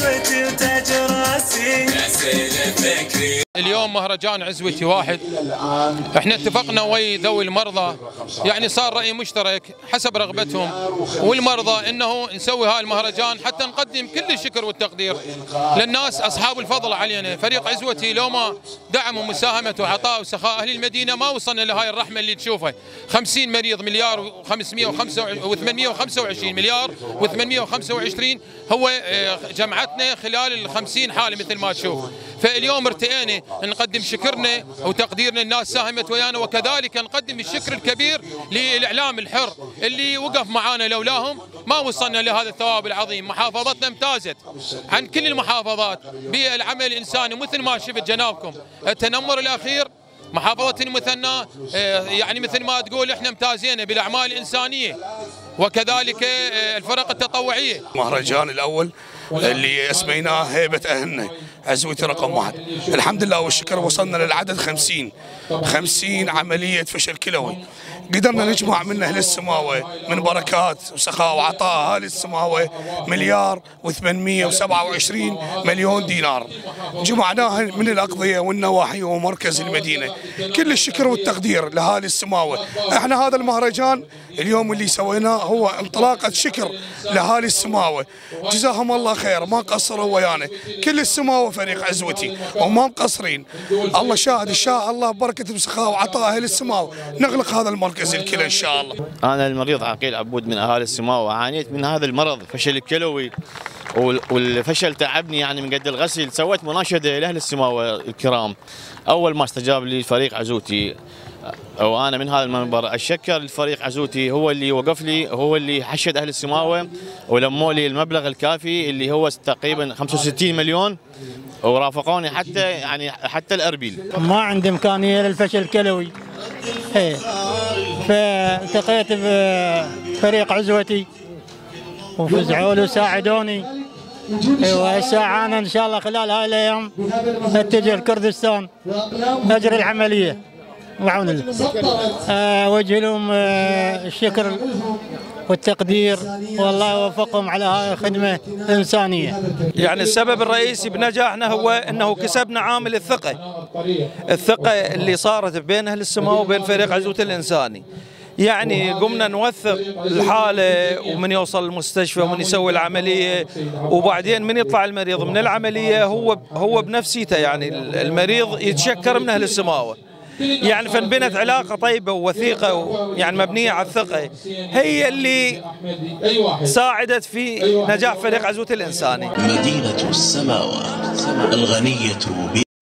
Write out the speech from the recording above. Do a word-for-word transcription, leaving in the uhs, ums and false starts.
عزوتي وتاج راسي. اليوم مهرجان عزوتي واحد، احنا اتفقنا ويا ذوي المرضى، يعني صار رأي مشترك حسب رغبتهم والمرضى انه نسوي هاي المهرجان حتى نقدم كل الشكر والتقدير للناس اصحاب الفضل علينا. فريق عزوتي لو ما دعم ومساهمه وعطاء وسخاء اهل المدينه ما وصلنا لهاي الرحمه اللي تشوفها. خمسين مريض، مليار وخمسمئة وثمانمئة وخمسة وعشرين مليار وثمانمئة وخمسة وعشرين هو جمعتنا خلال ال خمسين حاله مثل ما تشوف. فاليوم ارتئينا نقدم شكرنا وتقديرنا للناس ساهمت ويانا، وكذلك نقدم الشكر الكبير للاعلام الحر اللي وقف معانا، لولاهم ما وصلنا لهذا الثواب العظيم. محافظتنا امتازت عن كل المحافظات بالعمل الانساني، مثل ما شفت جنابكم التنمر الاخير محافظة المثنى يعني مثل ما تقول احنا امتازينا بالاعمال الانسانيه، وكذلك الفرق التطوعيه. المهرجان الاول اللي اسميناه هيبه اهلنا عزوتي رقم واحد، الحمد لله والشكر وصلنا للعدد خمسين خمسين عمليه فشل كلوي. قدرنا نجمع من اهل السماوه من بركات وسخاء وعطاء اهل السماوه مليار وثمانمئة وسبعة وعشرين مليون دينار، جمعناها من الاقضيه والنواحي ومركز المدينه. كل الشكر والتقدير لاهالي السماوه. احنا هذا المهرجان اليوم اللي سويناه هو انطلاقه شكر لاهالي السماوه، جزاهم الله خير، ما قصروا ويانا. كل السماوه فريق عزوتي وما مقصرين. الله شاهد، ان شاء الله ببركه وسخاء وعطاء اهل السماوه نغلق هذا المركز الكلى ان شاء الله. انا المريض عقيل عبود من اهالي السماوه، عانيت من هذا المرض فشل الكلوي، والفشل تعبني يعني من قد الغسل. سويت مناشده لاهل السماوه الكرام، اول ما استجاب لي فريق عزوتي وانا من هذا المنبر اتشكر الفريق عزوتي، هو اللي وقف لي، هو اللي حشد اهل السماوه ولموا لي المبلغ الكافي اللي هو تقريبا خمسة وستين مليون، ورافقوني حتى يعني حتى الاربيل. ما عندي امكانيه للفشل الكلوي، ايه فالتقيت بفريق عزوتي وفزعوا لي وساعدوني. ايوه هسه انا ان شاء الله خلال هاي الايام اتجه لكردستان اجري العمليه بعون الله. اوجه لهم الشكر والتقدير، والله يوفقهم على هاي الخدمه الانسانيه. يعني السبب الرئيسي بنجاحنا هو انه كسبنا عامل الثقه، الثقه اللي صارت بين اهل السماء وبين فريق عزوتي الانساني. يعني قمنا نوثق الحاله ومن يوصل المستشفى ومن يسوي العمليه، وبعدين من يطلع المريض من العمليه هو هو بنفسيته، يعني المريض يتشكر من اهل السماوه. يعني فانبنت علاقه طيبه ووثيقه يعني مبنيه على الثقه، هي اللي ساعدت في نجاح فريق عزوتي الانساني. مدينه السماوه الغنيه